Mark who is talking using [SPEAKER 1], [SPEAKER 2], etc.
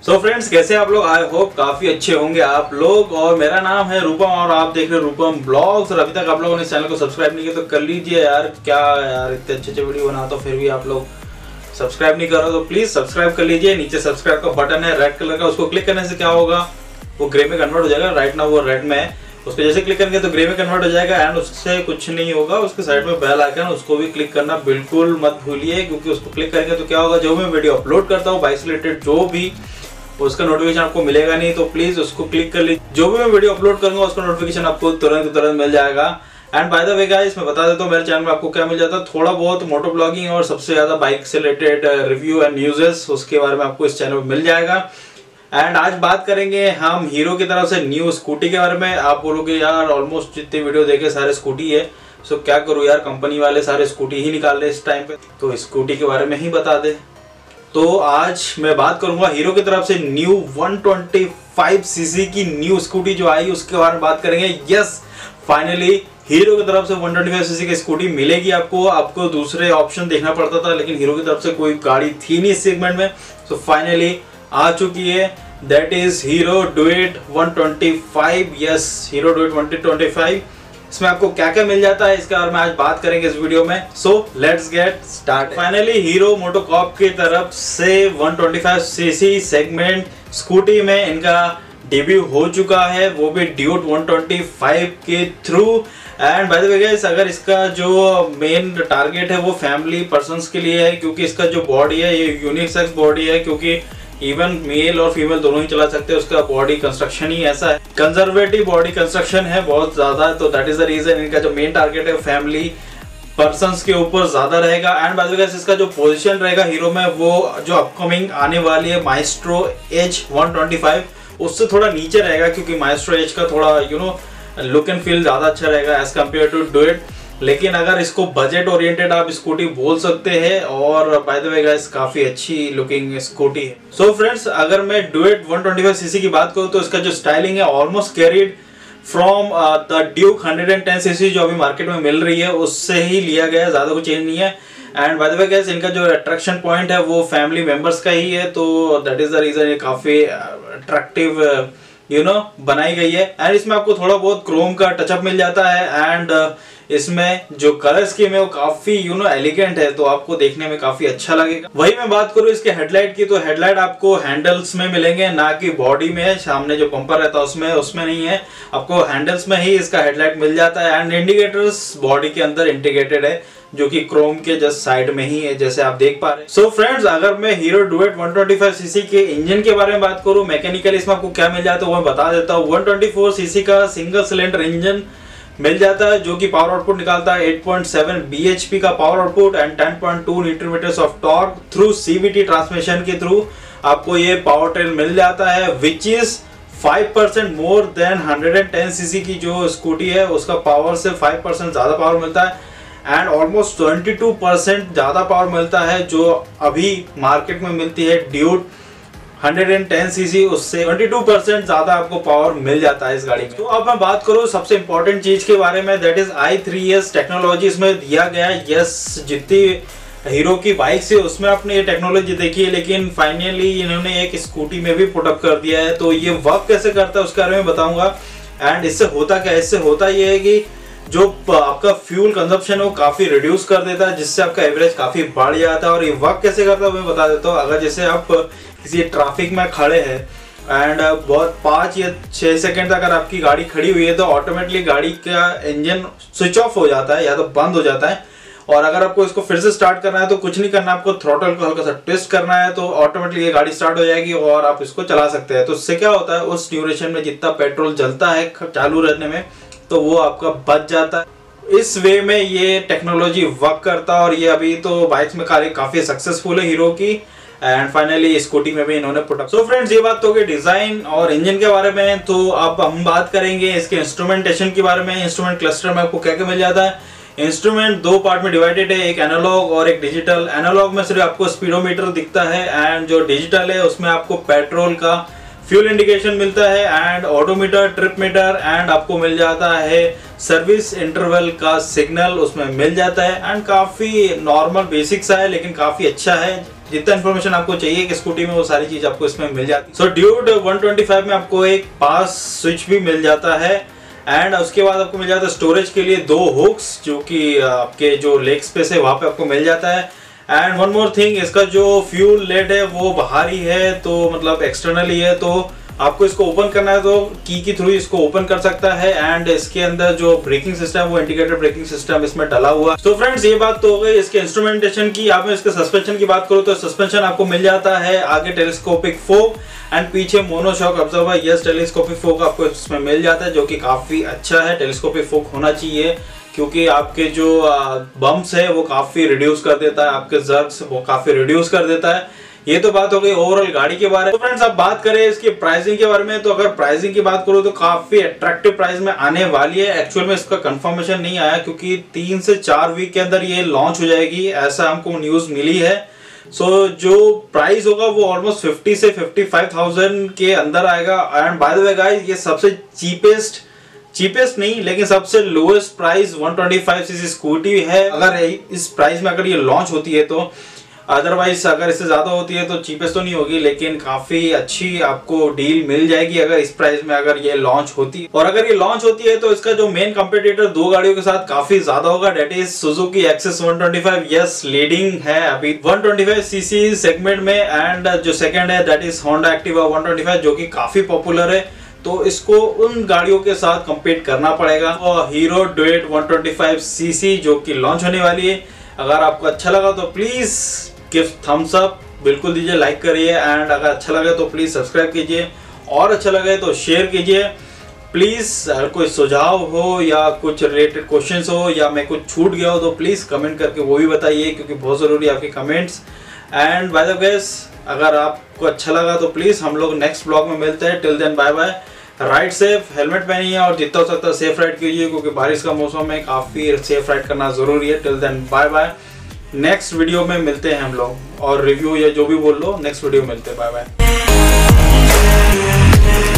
[SPEAKER 1] So friends, कैसे आप लोग? आई होप काफी अच्छे होंगे आप लोग। और मेरा नाम है रूपम और आप देख रहे हैं रूपम ब्लॉग्स। और अभी तक आप लोगों ने इस चैनल को सब्सक्राइब नहीं किया तो कर लीजिए यार। क्या यार, इतने अच्छे वीडियो बनाता हूं फिर भी आप लोग सब्सक्राइब नहीं कर रहे हो तो प्लीज सब्सक्राइब कर लीजिए। नीचे सब्सक्राइब का बटन है रेड कलर का, उसको क्लिक करने से क्या होगा, वो ग्रे में कन्वर्ट हो जाएगा। राइट नाउ वो रेड में है, उसको जैसे क्लिक करेंगे तो ग्रे में कन्वर्ट हो जाएगा। एंड उससे कुछ नहीं होगा, उसके साइड में बेल आइकन, उसको भी क्लिक करना बिल्कुल मत भूलिए, क्योंकि उसको क्लिक करेंगे तो क्या होगा, जो मैं वीडियो अपलोड करता हूँ बाइक से रिलेटेड जो भी, उसका नोटिफिकेशन आपको मिलेगा नहीं। तो प्लीज उसको क्लिक कर लीजिए, जो भी मैं वीडियो अपलोड करूंगा उसका नोटिफिकेशन आपको तुरंत मिल जाएगा। And by the way guys, मैं बता देता हूँ मेरे चैनल में आपको क्या मिल जाता है, थोड़ा बहुत मोटो ब्लॉगिंग और सबसे ज्यादा बाइक से रिलेटेड रिव्यू एंड न्यूज़ेस, उसके बारे में आपको इस चैनल में मिल जाएगा। एंड आज बात करेंगे हम हीरो की तरफ से न्यू स्कूटी के बारे में। आप बोलोगे यार ऑलमोस्ट जितने वीडियो देखे सारे स्कूटी है, सो क्या करूँ यार, कंपनी वाले सारे स्कूटी ही निकाल रहे इस टाइम पे, तो स्कूटी के बारे में ही बता दे। तो आज मैं बात करूंगा हीरो की तरफ से न्यू 125 सीसी की न्यू स्कूटी जो आई उसके बारे में बात करेंगे। यस, फाइनली हीरो की तरफ से 125 सीसी की स्कूटी मिलेगी आपको दूसरे ऑप्शन देखना पड़ता था, लेकिन हीरो की तरफ से कोई गाड़ी थी नहीं इस सेगमेंट में। सो फाइनली आ चुकी है, that is Hero Duet 125। Yes, Hero Duet 125। इसमें आपको क्या क्या मिल जाता है इसके बारे में आज बात करेंगे इस वीडियो में। So let's get start. Finally Hero MotoCorp की तरफ से 125 सीसी सेगमेंट स्कूटी में इनका डेब्यू हो चुका है, वो भी ड्यूट 125 के थ्रू। And by the way guys, अगर इसका जो मेन टारगेट है वो फैमिली पर्सन्स के लिए है, क्योंकि इसका जो बॉडी है ये यूनिसेक्स बॉडी है, क्योंकि इवन मेल और फीमेल दोनों ही चला सकते हैं। उसका बॉडी कंस्ट्रक्शन ही ऐसा है, कंजर्वेटिव बॉडी कंस्ट्रक्शन है बहुत ज्यादा, तो दैट इज द रीजन इनका जो मेन टारगेट है फैमिली पर्सन्स के ऊपर ज्यादा रहेगा। एंड बाय द वे इसका जो पोजीशन रहेगा हीरो में, वो जो अपकमिंग आने वाली है माइस्ट्रो एज 125 उससे थोड़ा नीचे रहेगा, क्योंकि माइस्ट्रो एज का थोड़ा लुक एंड फील ज्यादा अच्छा रहेगा एज कम्पेयर टू डुएट। लेकिन अगर इसको बजट ओरिएंटेड आप स्कूटी बोल सकते हैं, और बाय द वे गाइस काफी अच्छी लुकिंग स्कूटी है। सो फ्रेंड्स, अगर मैं डुएट 125 सीसी की बात करूं तो इसका जो स्टाइलिंग है almost carried from the Duke 110 CC जो अभी मार्केट में मिल रही है उससे ही लिया गया है, ज्यादा कुछ चेंज नहीं है। And by the way guys, इनका जो अट्रैक्शन पॉइंट है वो फैमिली मेंबर्स का ही है, तो दैट इज द रीजन ये काफी अट्रैक्टिव बनाई गई है। एंड इसमें आपको थोड़ा बहुत क्रोम का टचअप मिल जाता है। एंड इसमें जो कलर स्कीम है वो काफी एलिगेंट है, तो आपको देखने में काफी अच्छा लगेगा। वही मैं बात करूं इसके हेडलाइट की, तो हेडलाइट आपको हैंडल्स में मिलेंगे, ना कि बॉडी में। सामने जो पंपर रहता है उसमें नहीं है, आपको हैंडल्स में ही इसका हेडलाइट मिल जाता है। एंड इंडिकेटर्स बॉडी के अंदर इंटीग्रेटेड है, जो कि क्रोम के जस्ट साइड में ही है, जैसे आप देख पा रहे हैं। सो फ्रेंड्स, अगर मैं हीरो डुएट 125 सीसी के इंजन के बारे में बात करूं, मैकेनिकली इसमें आपको क्या मिल जाता है वो मैं बता देता हूं। 124 सीसी का सिंगल सिलेंडर इंजन मिल जाता है, जो कि पावर आउटपुट निकालता है 8.7 bhp का power output and 10.2 newton meters of torque through CVT transmission के थ्रू आपको ये पावर ट्रेन मिल जाता है, which is 5% more than 110 CC की जो स्कूटी है उसका पावर से 5% ज्यादा पावर मिलता है। एंड ऑलमोस्ट 22% ज्यादा पावर मिलता है जो अभी मार्केट में मिलती है ड्यूट 110 सीसी, उससे 22% ज्यादा आपको पावर मिल जाता है इस गाड़ी में। तो अब मैं बात करूं सबसे इंपॉर्टेंट चीज के बारे में, दैट इज i3s टेक्नोलॉजी इसमें दिया गया है। यस, जितनी हीरो की बाइक से उसमें आपने ये टेक्नोलॉजी देखी है, लेकिन फाइनली इन्होंने एक स्कूटी में भी पुट अप कर दिया है। तो ये वर्क कैसे करता है उसके बारे में बताऊंगा। एंड इससे होता क्या है, इससे होता ये है कि जो आपका फ्यूल कंजप्शन है वो काफी रिड्यूस कर देता है, जिससे आपका एवरेज काफी बढ़ जाता है। और ये वर्क कैसे करता है मैं बता देता हूँ। अगर जैसे आप किसी ट्रैफिक में खड़े हैं एंड बहुत 5 या 6 सेकंड तक अगर आपकी गाड़ी खड़ी हुई है, तो ऑटोमेटिकली गाड़ी का इंजन स्विच ऑफ हो जाता है या तो बंद हो जाता है। और अगर आपको इसको फिर से स्टार्ट करना है तो कुछ नहीं करना, आपको थ्रॉटल को हल्का सा ट्विस्ट करना है, तो ऑटोमेटिकली ये गाड़ी स्टार्ट हो जाएगी और आप इसको चला सकते हैं। तो इससे क्या होता है, उस ड्यूरेशन में जितना पेट्रोल जलता है चालू रहने में, तो वो आपका बच जाता है। इस वे में ये टेक्नोलॉजी वर्क करता है, और ये अभी तो बाइक्स में काफी सक्सेसफुल है हीरो की। एंड फाइनली स्कूटी में भी इन्होंने पुट अप। सो फ्रेंड्स, ये बात तो होगी डिजाइन और इंजन के बारे में। तो अब हम बात करेंगे इसके इंस्ट्रूमेंटेशन के बारे में। इंस्ट्रूमेंट क्लस्टर में आपको क्या क्या मिल जाता है। इंस्ट्रूमेंट दो पार्ट में डिवाइडेड है, एक एनालॉग और एक डिजिटल। एनालॉग में सिर्फ आपको स्पीडोमीटर दिखता है, एंड जो डिजिटल है उसमें आपको पेट्रोल का फ्यूल इंडिकेशन मिलता है, and odometer, trip meter, and आपको मिल जाता है सर्विस इंटरवल का सिग्नल उसमें मिल जाता है एंड काफ़ी नॉर्मल बेसिक सा है लेकिन काफ़ी अच्छा है। जितना इन्फॉर्मेशन आपको चाहिए कि स्कूटी में वो सारी चीज आपको इसमें मिल जाती है। सो ड्यूड 125 में आपको एक पास स्विच भी मिल जाता है एंड उसके बाद आपको मिल जाता है स्टोरेज के लिए 2 हुक्स जो कि आपके जो लेग स्पेस है वहाँ पे आपको मिल जाता है। एंड वन मोर थिंग, इसका जो फ्यूल लेड है वो बाहरी है, तो मतलब एक्सटर्नली है, तो आपको इसको ओपन करना है तो की के थ्रू इसको ओपन कर सकता है। एंड इसके अंदर जो ब्रेकिंग सिस्टम वो इंटीग्रेटेड ब्रेकिंग सिस्टम इसमें डला हुआ। तो फ्रेंड्स ये बात तो हो गई इसके इंस्ट्रूमेंटेशन की। आप इसके सस्पेंशन की बात करूँ तो सस्पेंशन आपको मिल जाता है आगे टेलीस्कोपिक फोक एंड पीछे monoshock absorber. Yes, telescopic fork आपको इसमें मिल जाता है जो कि काफी अच्छा है। टेलीस्कोपिक फोक होना चाहिए क्योंकि आपके जो बम्प्स है वो काफी रिड्यूस कर देता है, आपके जर्क्स वो काफी रिड्यूस कर देता है। ये तो बात हो गई ओवरऑल गाड़ी के बारे में। तो फ्रेंड्स अब बात करें इसकी प्राइसिंग के बारे में, तो अगर प्राइसिंग की बात करूं तो काफी अट्रैक्टिव प्राइस में आने वाली है। एक्चुअल में इसका कंफर्मेशन नहीं आया क्योंकि 3 से 4 वीक के अंदर ये लॉन्च हो जाएगी, ऐसा हमको न्यूज मिली है। सो जो प्राइस होगा वो ऑलमोस्ट 50 से 55,000 के अंदर आएगा। And by the way guys, ये सबसे चीपेस्ट नहीं लेकिन सबसे लोएस्ट प्राइस 125 सीसी स्कूटी है। अगर इस प्राइस में अगर ये लॉन्च होती है तो, अदरवाइज अगर इससे ज्यादा होती है तो चीपेस्ट तो नहीं होगी लेकिन काफी अच्छी आपको डील मिल जाएगी अगर इस प्राइस में अगर ये लॉन्च होती है। और अगर ये लॉन्च होती है तो इसका जो मेन कंपटीटर 2 गाड़ियों के साथ काफी ज्यादा होगा, that is Suzuki Access 125। Yes, leading है अभी 125 सीसी सेगमेंट में। एंड जो सेकंड है दैट इज होंडा एक्टिवा 125 जो कि काफी पॉपुलर है, तो इसको उन गाड़ियों के साथ कंपीट करना पड़ेगा। और हीरो डुएट 125 सीसी जो कि लॉन्च होने वाली है। अगर आपको अच्छा लगा तो प्लीज गिव थम्स अप, बिल्कुल दीजिए, लाइक करिए। एंड अगर अच्छा लगे तो प्लीज सब्सक्राइब कीजिए और अच्छा लगे तो शेयर कीजिए प्लीज। अगर कोई सुझाव हो या कुछ रिलेटेड क्वेश्चंस हो या मैं कुछ छूट गया हो तो प्लीज कमेंट करके वो भी बताइए क्योंकि बहुत जरूरी है आपके comments. And by the way, अगर आपको अच्छा लगा तो प्लीज हम लोग नेक्स्ट ब्लॉग में मिलते हैं। Till then bye bye, ride safe, helmet पहनिए और जितना हो सकता है सेफ राइड कीजिए क्योंकि बारिश का मौसम है, काफी सेफ राइड करना जरूरी है। Till then bye bye, next video में मिलते हैं हम लोग, और रिव्यू या जो भी बोल लो, नेक्स्ट वीडियो में मिलते हैं। Bye bye.